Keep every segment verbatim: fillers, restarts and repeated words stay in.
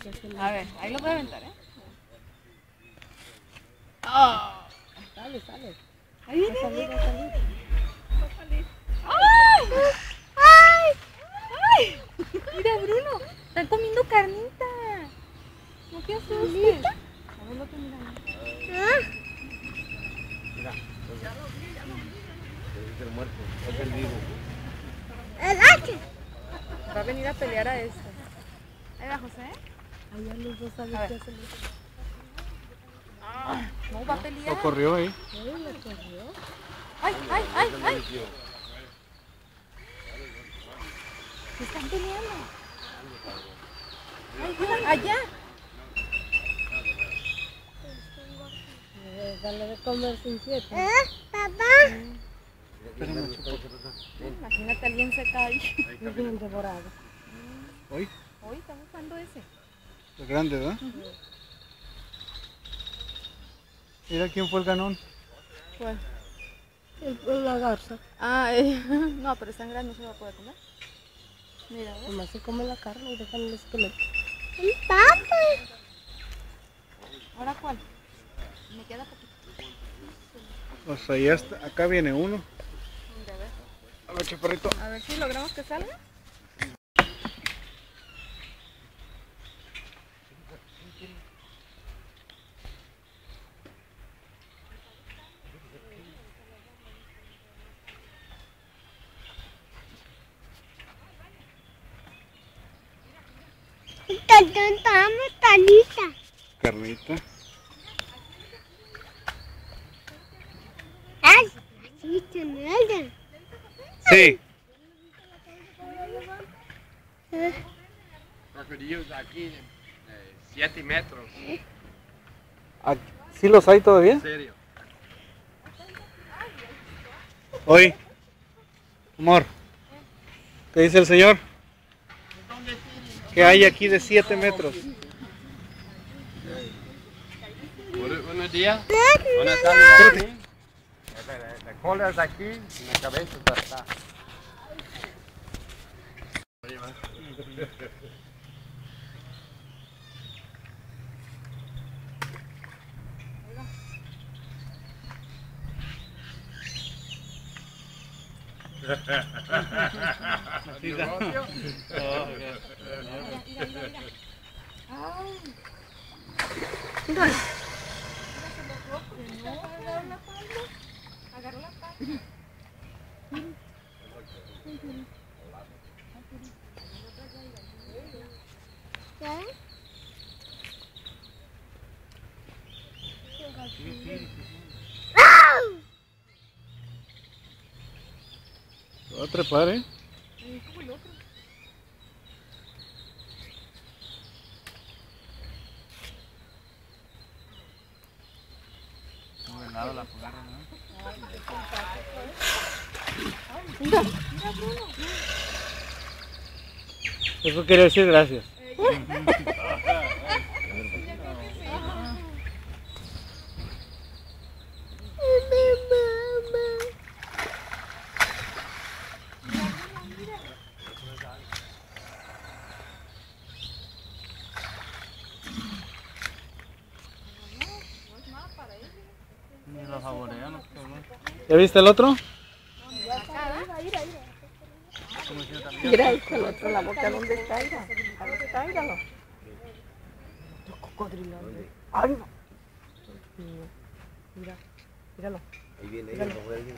A ver, ahí lo voy a aventar, ¿eh? Oh. Sale, sale. Ahí viene. Va a salir, va a salir. Va a salir. ¡Ay! ¡Ay! ¡Ay! Mira, Bruno, están comiendo carnita. No te asustes. A ver lo que miran. Mira. Es el muerto, es el vivo. El hacha. Va a venir a pelear a este. Ahí va, José. Allá los dos saben qué hacen. Ah, no, va a pelear. Lo corrió ahí. Ay, lo corrió. ¡Ay, ay, ay, ay! Se están peleando. ¡Ay, mira, allá! Eh, Dale de comer sin siete. ¿Eh? Papá. Imagínate, alguien se cae. Es bien devorado. ¿Hoy? Hoy está buscando ese. Es grande, ¿verdad? Uh-huh. Mira quién fue el ganón. ¿Cuál? El, la garza. Ah, eh, no, pero esa grande no se va a poder comer. Mira, ¿ves? Nomás se come la carne y dejan el esqueleto. Papá. ¿Ahora cuál? Me queda poquito. Pues ahí está, acá viene uno. Mira, a ver. A ver, chaparrito. A ver si logramos que salga. Estamos talita. Carnita. Ay, sí, nada. Sí. Crocodilios aquí, siete metros. ¿Sí los hay todavía? En serio. Hoy. Amor. ¿Qué dice el señor? Que hay aquí de siete metros. Buenos días. Buenas tardes. La cola es aquí y la cabeza está acá. ¿Negocio? Mira, mira, mira. Ay. ¿Dónde? Agarró la palma. Agarró la palma. ¿Qué? Se va a trepar, ¿eh? Es como el otro. No ve nada la pulgada, ¿no? Mira, mira, Bruno. Eso quiere decir gracias. Ni lo saborean, ¿no? ¿Ya viste el otro? Mira, hijo, el otro, la boca donde está, mira. ¿Dónde está? Míralo. Otro cocodrilo. Ay, no. Mira, míralo. Ahí viene, ahí viene, ahí viene.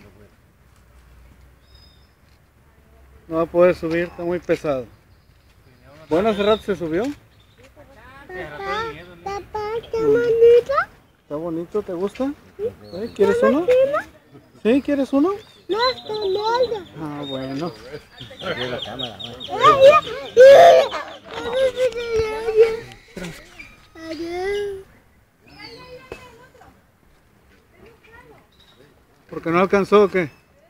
No va a poder subir, está muy pesado. Bueno, hace rato se subió. Papá, qué bonito. Está bonito, ¿te gusta? ¿Eh? ¿Quieres uno? ¿Sí? ¿Quieres uno? No, está nada. Ah, bueno. Ahí la cámara, ¿no? Adiós. ¿Porque no alcanzó o qué?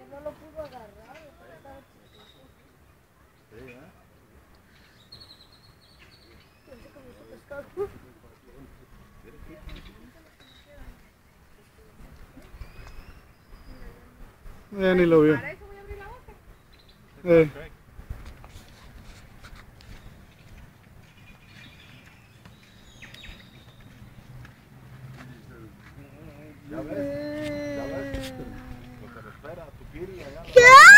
Ya ni lo vio. Para eso voy a abrir la boca. Eh. ¿Qué?